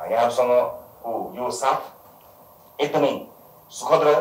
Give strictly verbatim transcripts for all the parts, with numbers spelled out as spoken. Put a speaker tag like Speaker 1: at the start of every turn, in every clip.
Speaker 1: यहाँहरूसँगको यो साथ एकदमै सुखद रह्यो।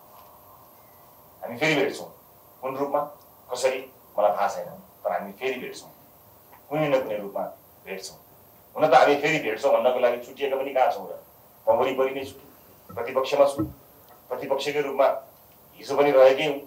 Speaker 1: हामी फेरि भेट्छौँ, कुन रूपमा कसरी मलाई थाहा छैन, तर हामी फेरि भेट्छौँ, कुनै न कुनै रूपमा भेट्छौँ। हुन त हामी फेरि भेट्छौँ भन्नको लागि छुटिएका पनि कहाँ छौँ र, म वरिपरि नै छु, प्रतिपक्षमा छु, प्रतिपक्षकै रूपमा हिजो पनि रहेकै हुँ।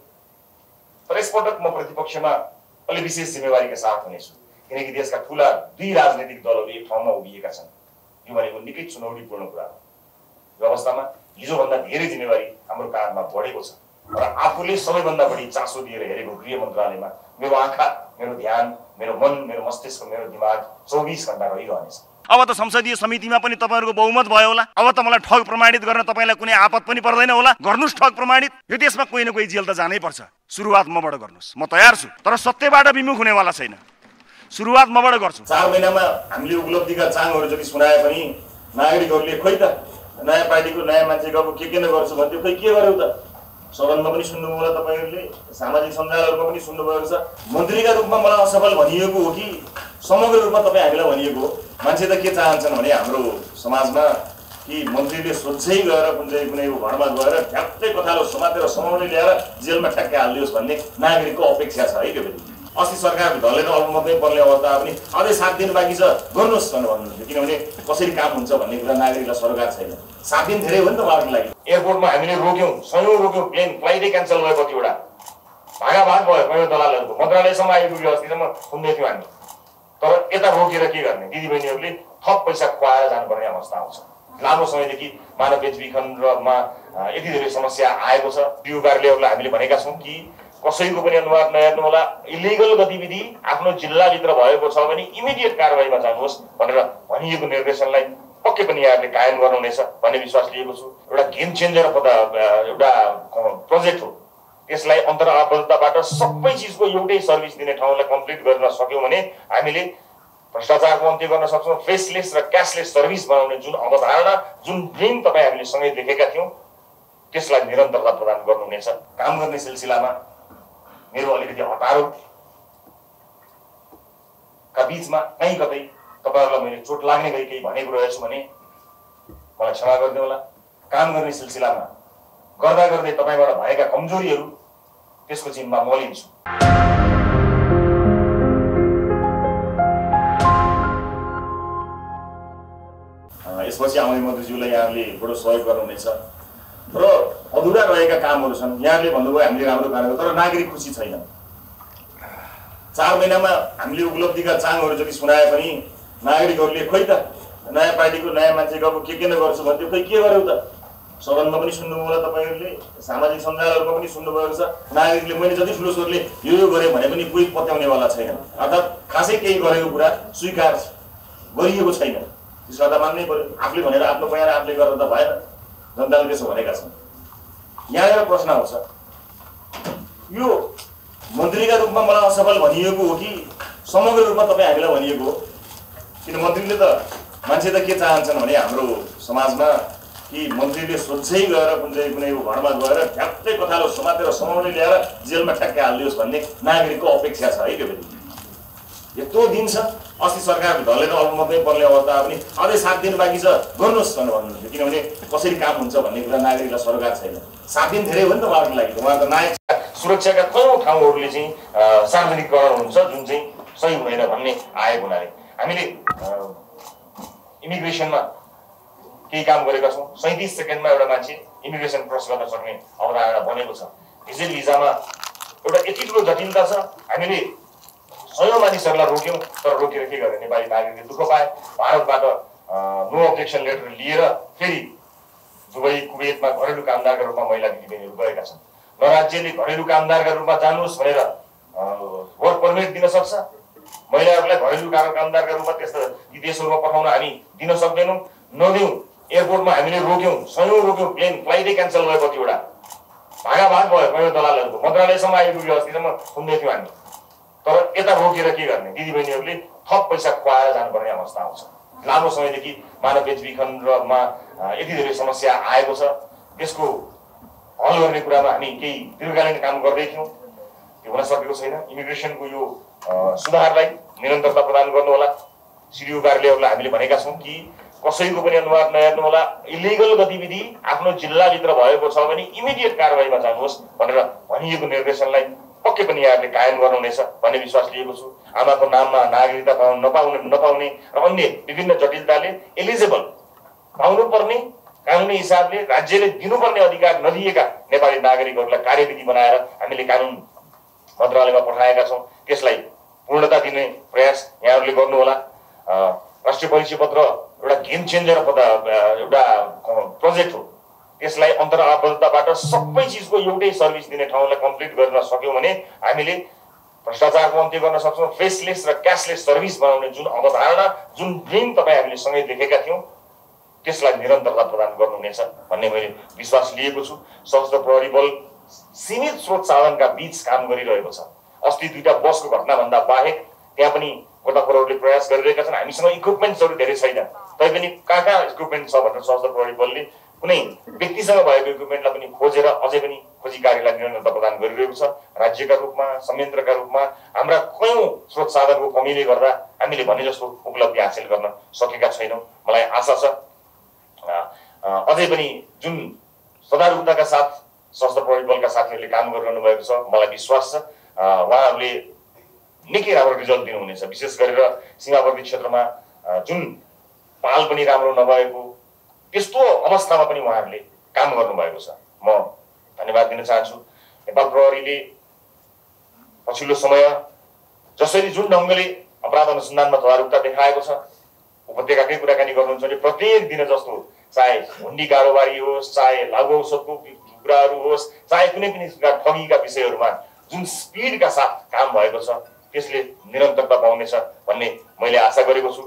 Speaker 1: तर यसपटक म प्रतिपक्षमा अलि विशेष जिम्मेवारीका साथ हुनेछु, किनकि देशका ठुला दुई राजनीतिक दलहरू एक ठाउँमा उभिएका छन्। यो भनेको निकै चुनौतीपूर्ण कुरा हो। यो अवस्थामा हिजोभन्दा धेरै जिम्मेवारी हाम्रो काँधमा बढेको छ र आफूले सबैभन्दा बढी चासो दिएर हेरेको गृह मन्त्रालयमा मेरो आँखा, मेरो ध्यान, मेरो मन, मेरो मस्तिष्क, मेरो दिमाग चौबिस घण्टा रहिरहनेछ।
Speaker 2: अब त संसदीय समितिमा पनि तपाईँहरूको बहुमत भयो होला। अब त मलाई ठग प्रमाणित गर्न तपाईँलाई कुनै आपत पनि पर्दैन होला। गर्नुहोस् ठग प्रमाणित। यो देशमा कोही न कोही जेल त जानै पर्छ। सुरुवात मबाट गर्नुहोस्, म तयार छु, तर सत्यबाट विमुख हुनेवाला छैन। सुरुवात मबाट गर्छु।
Speaker 1: चार महिनामा हामीले उपलब्धिका चाङहरू जति सुनाए पनि नागरिकहरूले खोइ त नयाँ पार्टीको नयाँ मान्छे गएको के के न गर्छु भन्थ्यो, खोइ के गर्यो त? सदनमा पनि सुन्नुभयो होला तपाईँहरूले, सामाजिक सञ्जालहरूमा पनि सुन्नुभएको छ। मन्त्रीका रूपमा मलाई असफल भनिएको हो कि समग्र रूपमा तपाईँ हामीलाई भनिएको हो? मान्छे त के चाहन्छन् भने हाम्रो समाजमा कि मन्त्रीले सोझै गएर कुन चाहिँ कुनै घरमा गएर ठ्याक्कै कथालो समातेर समाउने ल्याएर जेलमा ठ्याक्कै हालिदियोस् भन्ने नागरिकको अपेक्षा छ है। त्यो पनि अस्ति सरकारको दलले त अल्पमतमै पर्ने अवस्था पनि अझै सात दिन बाँकी छ गर्नुहोस् भनेर भन्नुहुन्थ्यो, किनभने कसरी काम हुन्छ भन्ने कुरा नागरिकलाई सरकार छैन। सात दिन धेरै हो नि त उहाँहरूको लागि। एयरपोर्टमा हामीले रोक्यौँ, सयौँ रोक्यौँ, प्लेन फ्लाइटै क्यान्सल भयो, कतिवटा भागाभाग भयो कयौँ दलालहरूको। मन्त्रालयसम्म आइपुग्यो अस्तिसम्म सुन्दै थियौँ हामी। तर यता रोकेर के गर्ने? दिदीबहिनीहरूले थप पैसा खुवाएर जानुपर्ने अवस्था आउँछ। लामो समयदेखि मानव बेचबिखनमा यति धेरै समस्या आएको छ। पियु कार्यालयहरूलाई हामीले भनेका छौँ कि कसैको पनि अनुवाद नहेर्नु होला। इलिगल गतिविधि आफ्नो जिल्लाभित्र भएको छ भने इमिडिएट कारवाहीमा जानुहोस् भनेर भनिएको निर्देशनलाई पक्कै पनि यहाँहरूले कायम गर्नुहुनेछ भन्ने विश्वास लिएको छु। एउटा गेम चेन्जर एउटा प्रोजेक्ट हो। त्यसलाई अन्तराबद्धताबाट सबै चिजको एउटै सर्भिस दिने ठाउँलाई कम्प्लिट गर्न सक्यौँ भने हामीले भ्रष्टाचारको अन्त्य गर्न सक्छौँ। फेसलेस र क्यासलेस सर्भिस बनाउने जुन अवधारणा, जुन ड्रिम तपाईँ हामीले सँगै देखेका थियौँ, त्यसलाई निरन्तरता प्रदान गर्नुहुनेछ। काम गर्ने सिलसिलामा मेरो अलिकति हतारोका बिचमा कहीँ कतै तपाईँहरूलाई मैले चोट लाग्ने गरी केही भनेको रहेछु भने मलाई क्षमा गरिदिनु होला। काम गर्ने सिलसिलामा गर्दा गर्दै तपाईँबाट भएका कमजोरीहरू त्यसको जिम्मा म लिन्छु। यसपछि आउने मन्त्रीज्यूलाई यहाँहरूले बडो सहयोग गर्नुहुनेछ र अधुरा रहेका कामहरू छन्। यहाँहरूले भन्नुभयो हामीले राम्रो काम गर्यो, तर नागरिक खुसी छैन। चार महिनामा हामीले उपलब्धिका चाङहरू जति सुनाए पनि नागरिकहरूले खोइ त नयाँ पार्टीको नयाँ मान्छे गएको के के न गर्छु भन्थ्यो, खोइ के गर्यो त? सदनमा पनि सुन्नुभयो होला तपाईँहरूले, सामाजिक सञ्जालहरूमा पनि सुन्नुभएको छ। नागरिकले मैले जति ठुलो स्वरले यो यो गरेँ भने पनि कोही पत्याउनेवाला छैन। अर्थात् खासै केही गरेको कुरा स्वीकार गरिएको छैन। त्यसो गर्दा मान्नै पर्यो। आफूले भनेर आफ्नो बयान आफूले गरेर त भएन। जनताले त्यसो भनेका छन्। यहाँ प्रश्न आउँछ, यो मन्त्रीका रूपमा मलाई असफल भनिएको हो कि समग्र रूपमा तपाईँ हामीलाई भनिएको हो? किन मन्त्रीले त मान्छे त के चाहन्छन् भने हाम्रो समाजमा कि मन्त्रीले सोझै गएर कुन चाहिँ कुनै घरमा गएर ठ्याक्कै कथालो समातेर समाउने ल्याएर जेलमा ठ्याक्कै हालिदियोस् भन्ने नागरिकको अपेक्षा छ है। त्यो पनि यत्रो दिन छ। अस्ति सरकारको दलले त अल्पमतमै पर्ने अवस्था पनि अझै सात दिन बाँकी छ गर्नुहोस् भनेर भन्नुहुन्थ्यो, किनभने कसरी काम हुन्छ भन्ने कुरा नागरिकलाई सरकार छैन। सात दिन धेरै हो नि त उहाँहरूको लागि। उहाँ त नायक सुरक्षाका कयौँ ठाउँहरूले चाहिँ सार्वजनिकरण हुन्छ जुन चाहिँ सही हुँदैन भन्ने आएको हुनाले हामीले इमिग्रेसनमा केही काम गरेका छौँ। सैँतिस सेकेन्डमा एउटा मान्छे इमिग्रेसन क्रस गर्न सक्ने अवधारणा बनेको छ। भिजिट भिजामा एउटा यति ठुलो जटिलता छ। हामीले सयौँ मानिसहरूलाई रोक्यौँ, तर रोकेर के गर्ने? नेपाली नागरिकले दुःख पाए। भारतबाट नो अब्जेक्सन लेटर लिएर फेरि दुबई कुवेतमा घरेलु कामदारका रूपमा महिला दिदीबहिनीहरू गएका छन्। न राज्यले घरेलु कामदारका रूपमा जानुहोस् भनेर वर्क पर्मिट दिन सक्छ। महिलाहरूलाई घरेलु कामदारका रूपमा त्यस्ता यी देशहरूमा पठाउन हामी दिन सक्दैनौँ, नदिउँ। एयरपोर्टमा हामीले रोक्यौँ, सयौँ रोक्यौँ, प्लेन फ्लाइटै क्यान्सल भयो, कतिवटा भागाभाग भयो कयौँ दलालहरूको। मन्त्रालयसम्म आइपुग्यो अस्तिसम्म सुन्दै थियौँ हामी। तर यता रोकेर के गर्ने? दिदीबहिनीहरूले थप पैसा खुवाएर जानुपर्ने अवस्था आउँछ। लामो समयदेखि मानव बेचबिखनमा यति धेरै समस्या आएको छ। त्यसको हल गर्ने कुरामा हामी केही दीर्घकालीन काम गर्दै थियौँ, त्यो हुन सकेको छैन। इमिग्रेसनको यो सुधारलाई निरन्तरता प्रदान गर्नुहोला। सिडिओ कार्यालयहरूलाई हामीले भनेका छौँ कि कसैको पनि अनुवाद नहेर्नु होला। इलिगल गतिविधि आफ्नो जिल्लाभित्र भएको छ भने इमिडिएट कारबाहीमा जानुहोस् भनेर भनिएको निर्देशनलाई पक्कै पनि यहाँहरूले कायम गर्नुहुनेछ भन्ने विश्वास लिएको छु। आमाको नाममा नागरिकता पाउनु नपाउने नपाउने र अन्य विभिन्न जटिलताले एलिजिबल पाउनुपर्ने कानुनी हिसाबले राज्यले दिनुपर्ने अधिकार नदिएका नेपाली नागरिकहरूलाई कार्यविधि बनाएर हामीले कानुन मन्त्रालयमा पठाएका छौँ। त्यसलाई पूर्णता दिने प्रयास यहाँहरूले गर्नुहोला। राष्ट्रिय परिचय पत्र एउटा गेम चेन्जर एउटा प्रोजेक्ट हो। त्यसलाई अन्तर्आबद्धताबाट सबै चिजको एउटै सर्भिस दिने ठाउँलाई कम्प्लिट गर्न सक्यौँ भने हामीले भ्रष्टाचारको अन्त्य गर्न सक्छौँ। फेसलेस र क्यासलेस सर्भिस बनाउने जुन अवधारणा, जुन ड्रिम तपाईँ हामीले सँगै देखेका थियौँ, त्यसलाई निरन्तरता प्रदान गर्नुहुनेछ भन्ने मैले विश्वास लिएको छु। सशस्त्र प्रहरी बल सीमित स्रोत साधनका बीच काम गरिरहेको छ। अस्ति दुईटा बसको घटनाभन्दा बाहेक त्यहाँ पनि गोताखोरहरूले प्रयास गरिरहेका छन्। हामीसँग इक्विपमेन्ट्सहरू धेरै छैन, तैपनि कहाँ कहाँ इक्विपमेन्ट छ भनेर सशस्त्र प्रहरी बलले कुनै व्यक्तिसँग भएको इक्विपमेन्टलाई पनि खोजेर अझै पनि खोजी कार्यलाई निरन्तरता प्रदान गरिरहेको छ। राज्यका रूपमा, संयन्त्रका रूपमा हाम्रा कयौँ स्रोत साधनको कमीले गर्दा हामीले भने जस्तो उपलब्धि हासिल गर्न सकेका छैनौँ। मलाई आशा छ अझै पनि जुन सदारुपताका साथ सशस्त्र प्रहरी बलका साथीहरूले काम गरिरहनु भएको छ, मलाई विश्वास छ उहाँहरूले निकै राम्रो रिजल्ट दिनुहुनेछ। विशेष गरेर सीमावर्ती क्षेत्रमा जुन पाल पनि राम्रो नभएको त्यस्तो अवस्थामा पनि उहाँहरूले काम गर्नुभएको छ। म धन्यवाद दिन चाहन्छु। नेपाल प्रहरीले पछिल्लो समय जसरी जुन ढङ्गले अपराध अनुसन्धानमा तदारुकता देखाएको छ, उपत्यकाकै कुराकानी गर्नुहुन्छ भने प्रत्येक दिन जस्तो चाहे हुन्डी कारोबारी होस्, चाहे लागु औषधको कुराहरू होस्, चाहे कुनै पनि ठगीका विषयहरूमा जुन स्पिडका साथ काम भएको छ त्यसले निरन्तरता पाउनेछ भन्ने मैले आशा गरेको छु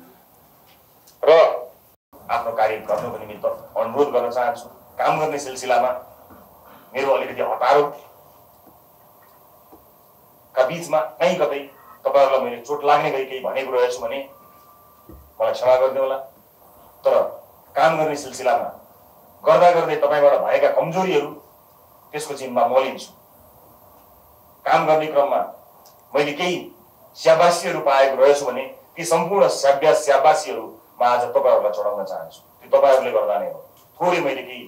Speaker 1: र आफ्नो कार्य गर्नको निमित्त अनुरोध गर्न चाहन्छु। काम गर्ने सिलसिलामा मेरो अलिकति हतारो का बीचमा कहीँ कतै तपाईँहरूलाई मैले चोट लाग्ने गरी केही भनेको रहेछु भने मलाई क्षमा गरिदिनु होला। तर काम गर्ने सिलसिलामा गर्दा गर्दै तपाईँबाट भएका कमजोरीहरू त्यसको जिम्मा म लिन्छु। काम गर्ने क्रममा मैले केही स्याबासीहरू पाएको रहेछु भने ती सम्पूर्ण स्याब्या स्याबासीहरू म आज तपाईँहरूलाई चढाउन चाहन्छु। त्यो तपाईँहरूले गर्दा नै हो। थोरै मैले केही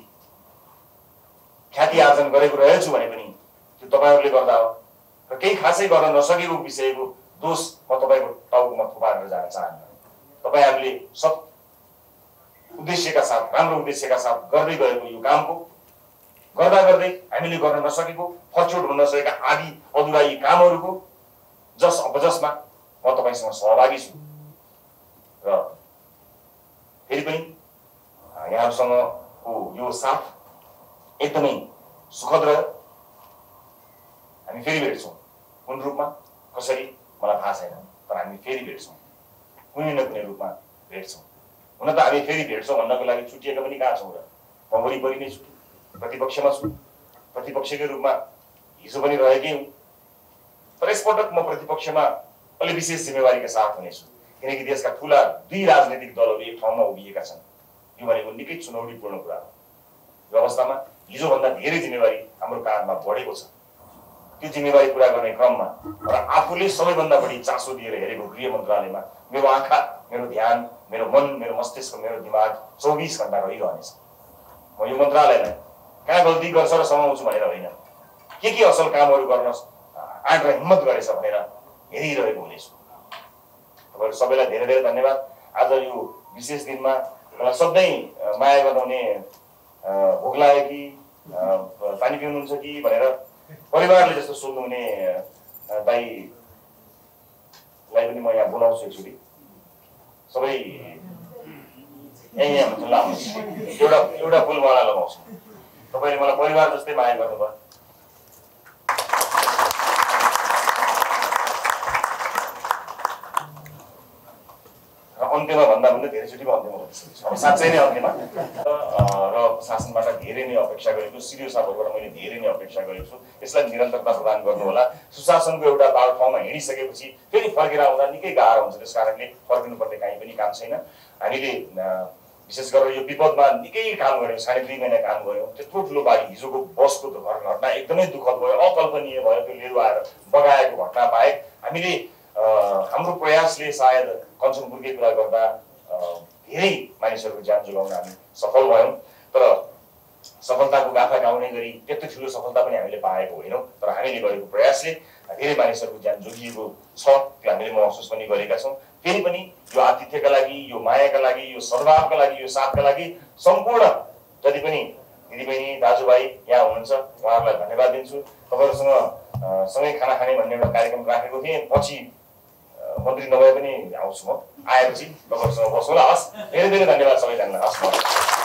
Speaker 1: ख्याति आर्जन गरेको रहेछु भने पनि त्यो तपाईँहरूले गर्दा हो र केही खासै गर्न नसकेको विषयको दोष म तपाईँको टाउकोमा थुपारेर जान चाहन्न। तपाईँहरूले सब उद्देश्यका साथ, राम्रो उद्देश्यका साथ गर्दै गएको यो कामको गर्दा गर्दै हामीले गर्न नसकेको, फचोट हुन नसकेका आदि अधुरा यी कामहरूको जस अपजसमा म तपाईँसँग सहभागी छु र फेरि पनि यहाँहरूसँगको यो साथ एकदमै सुखद रह्यो। हामी फेरि भेट्छौँ। कुन रूपमा कसरी मलाई थाहा छैन, तर हामी फेरि भेट्छौँ, कुनै न कुनै रूपमा भेट्छौँ। हुन त हामी फेरि भेट्छौँ भन्नको लागि छुटिएका पनि कहाँ छौँ र? म वरिपरि नै छु, प्रतिपक्षमा छु, प्रतिपक्षकै रूपमा हिजो पनि रहेकै हुँ। तर यसपटक म प्रतिपक्षमा अलि विशेष जिम्मेवारीका साथ हुनेछु, किनकि देशका ठुला दुई राजनैतिक दलहरू एक ठाउँमा उभिएका छन्। यो भनेको निकै चुनौतीपूर्ण कुरा हो। यो अवस्थामा हिजोभन्दा धेरै जिम्मेवारी हाम्रो काँधमा बढेको छ। त्यो जिम्मेवारी पुरा गर्ने क्रममा र आफूले सबैभन्दा बढी चासो दिएर हेरेको गृह मन्त्रालयमा मेरो आँखा, मेरो ध्यान, मेरो मन, मेरो मस्तिष्क, मेरो दिमाग चौबिस घन्टा रहिरहनेछ। म यो मन्त्रालयलाई कहाँ गल्ती गर्छ र समाउँछु भनेर होइन, के के असल कामहरू गर्न आँट र हिम्मत गरेछ भनेर हेरिरहेको हुनेछु। तपाईँहरू सबैलाई धेरै धेरै धन्यवाद। आज यो विशेष दिनमा मलाई सधैँ माया गराउने भोक लाग्यो कि पानी पिउनुहुन्छ कि भनेर परिवारले जस्तो सोध्नुहुने दाइलाई पनि म यहाँ बोलाउँछु एकचोटि। सबै यहीँ यहाँ हुन्छ, लानुहोस्, एउटा एउटा फुलमाला लगाउँछु। तपाईँले मलाई परिवार जस्तै माया गर्नुभयो। अन्त्यमा भन्दा भन्दा धेरैचोटिमा अन्त्यमा भइसकेको अब साँच्चै नै अन्त्यमा र शासनबाट धेरै नै अपेक्षा गरेको, सिडिओ साहबहरूबाट मैले धेरै नै अपेक्षा गरेको छु। यसलाई निरन्तरता प्रदान गर्नुहोला। सुशासनको एउटा बाटो ठाउँमा हिँडिसकेपछि फेरि फर्केर आउँदा निकै गाह्रो हुन्छ। त्यस कारणले फर्किनुपर्ने काहीँ पनि काम छैन। हामीले विशेष गरेर यो विपदमा निकै काम गऱ्यौँ, साढे दुई महिना काम गऱ्यौँ। त्यत्रो ठुलो बाढी, हिजोको बसको घटना एकदमै दुःखद भयो, अकल्पनीय भयो। त्यो लिएर आएर बगाएको घटना बाहेक हामीले हाम्रो प्रयासले सायद कञ्चनपुरकै कुरा गर्दा धेरै मानिसहरूको ज्यान जोगाउन हामी सफल भयौँ। तर सफलताको गाथा गाउने गरी त्यस्तो ठुलो सफलता पनि हामीले पाएको होइनौँ, तर हामीले गरेको प्रयासले धेरै मानिसहरूको ज्यान जोगिएको छ, त्यो हामीले महसुस पनि गरेका छौँ। फेरि पनि यो आतिथ्यका लागि, यो मायाका लागि, यो सद्भावका लागि, यो साथका लागि सम्पूर्ण जति पनि दिदीबहिनी दाजुभाइ यहाँ हुनुहुन्छ उहाँहरूलाई धन्यवाद दिन्छु। तपाईँहरूसँग सँगै खाना खाने भन्ने एउटा कार्यक्रम राखेको थिएँ, पछि मन्त्री नभए पनि आउँछु, म आएपछि तपाईँहरूसँग बसौँला। हस्, धेरै धेरै धन्यवाद सबैजनालाई। हस्।